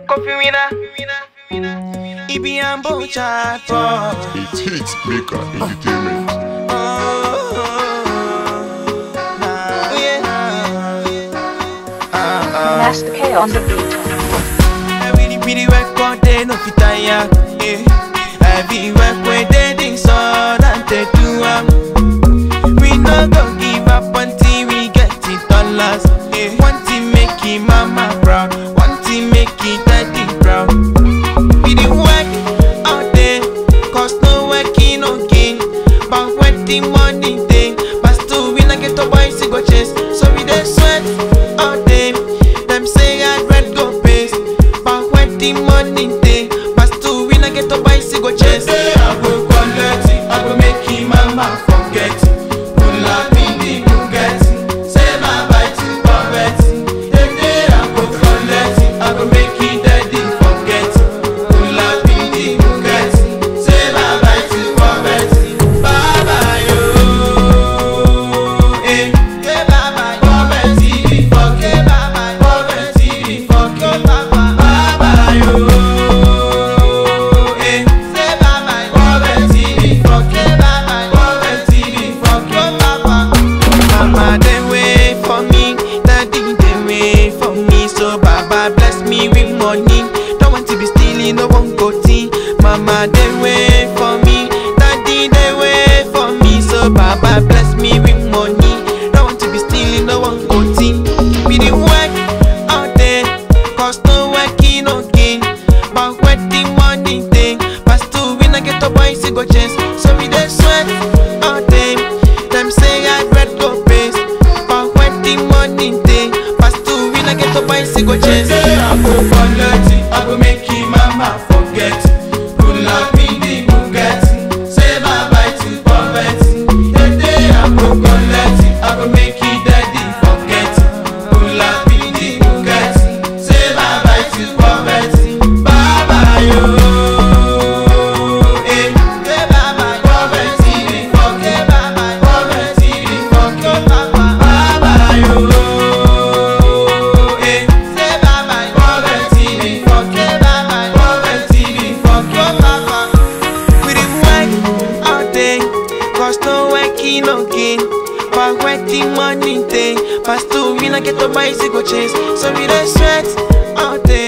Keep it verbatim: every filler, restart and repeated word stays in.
Kofi Winner. He be on both chat for It's Hits Maker Entertainment. oh, nah, yeah. uh, uh. Master K on the beat. I really really work all day, no fit tire. Yeah. I be work with the things on and they do am. We no go give up until we get it dollars. Yeah. One thing make it mama proud, one thing make it daddy proud. We dey work all day, cause no working no gain. But when the money day, but still we not get a bicycle chase. So we dey sweat all day. Them say I red go pace, but when the money day, but still we not get a bicycle chase. I go collect it, I go make it mama forget it. Pull up in the Bugatti, say bye bye to poverty. The day I go collect it, I go make it daddy forget it. Pull up in the Bugatti, say bye bye to poverty. Bye bye yo, eh, yeah bye bye poverty, forget bye bye poverty, forget bye bye bye yo, eh, say bye bye poverty, forget bye bye poverty, forget bye bye. Mama they wait for me, daddy they wait for me, so Baba bless me with money. Don't want to be stealing, no one Koti. Mama they wait for me, daddy they wait for me, so Baba bless me with money. Don't want to be stealing, no one Koti. We dey work all day, cause no working no gain. But when the money day, but still we not get a bicycle chase. So we dey sweat all day. Them say I red go pace, but when the money day, but still we not get a bicycle chase. I go collect it, I go make it mama forget it. Pull up in the Bugatti, say bye bye to poverty. The day I go collect it, I go make it daddy forget it. Pull up in the Bugatti, say bye bye to poverty. Bye bye yo, eh, say bye bye poverty, forget bye bye poverty, forget bye bye bye yo, eh, say bye bye poverty, forget bye bye poverty, forget bye bye. We dey work all day, cause no working no gain. But when the money day, but still we not get a bicycle chase. So we dey sweat all day.